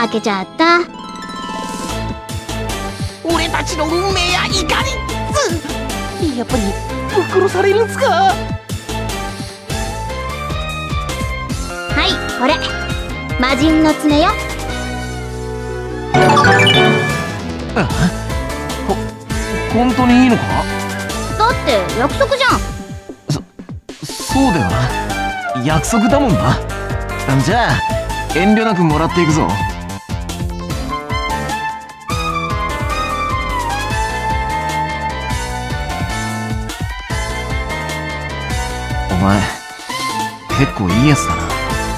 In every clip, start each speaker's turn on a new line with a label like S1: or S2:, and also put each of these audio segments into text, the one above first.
S1: 負けちゃった。
S2: 俺たちの運命やいかに。やっぱりぶっ殺されるんすか。は
S1: い、これ魔人の爪よ。
S2: 本当にいいのか。
S1: だって約束じゃん。
S2: そうだよな、約束だもんな。じゃあ遠慮なくもらっていくぞ。お前結構いいやつだな。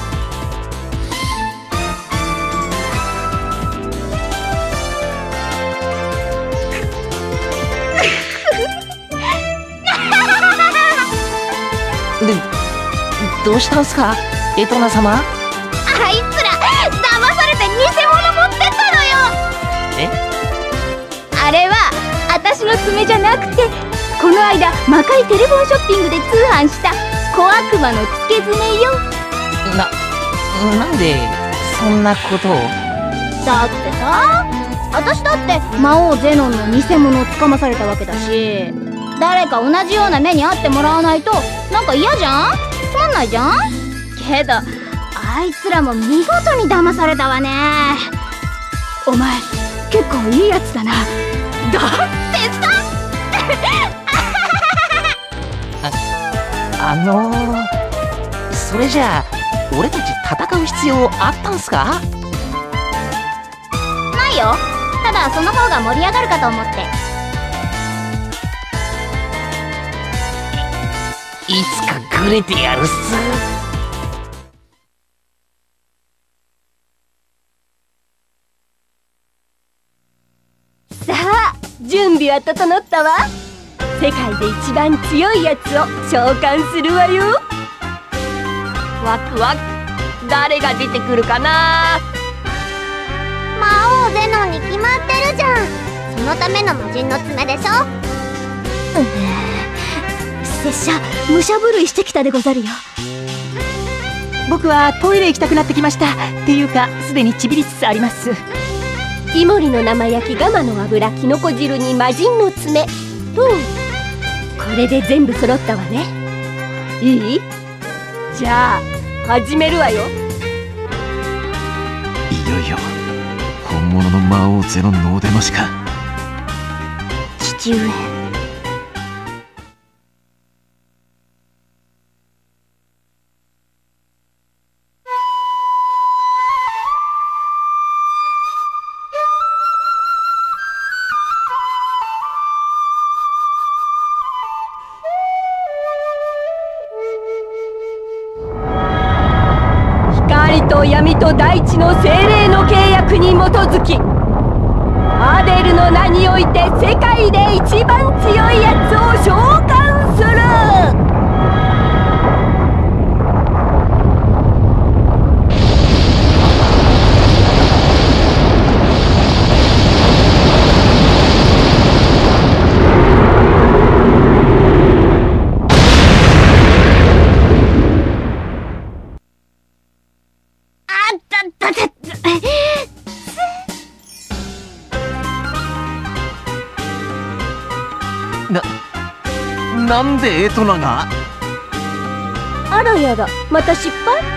S2: で、どうしたんすか、エトナ様。
S1: あいつら騙されて偽物持ってったのよ。
S2: え？
S1: あれは私の爪じゃなくて、この間魔界テレフォンショッピングで通販した小悪魔のつけ爪よ。
S2: なんでそんなことを。
S1: だってさ、私だって魔王ゼノンの偽物をつかまされたわけだし、誰か同じような目に遭ってもらわないとなんか嫌じゃん。つまんないじゃん。けどあいつらも見事に騙されたわね。お前結構いいやつだな。だってさ
S2: それじゃあ俺たち戦う必要あったんすか。
S1: ないよ。ただその方が盛り上がるかと思って。
S2: いつかグレてやるっす。
S3: さあ準備は整ったわ。世界で一番強いやつを召喚するわよ。ワクワク、誰が出てくるかな。
S1: 魔王ゼノンに決まってるじゃん。そのための魔人の爪でしょ。
S3: 拙者武者震いしてきたでござるよ。僕はトイレ行きたくなってきました。っていうかすでにちびりつつあります。イモリの生焼き、ガマの油、キノコ汁に魔人の爪と、これで全部揃ったわね。いい？じゃあ始めるわよ。
S2: いよいよ本物の魔王ゼノンのお出ましか。
S1: 父上、
S3: 光と闇と大地の精霊の契約に基づき、アデルの名において世界で一番強いやつを召喚する。
S2: なんでエトナが。
S3: あらやだ、また失敗。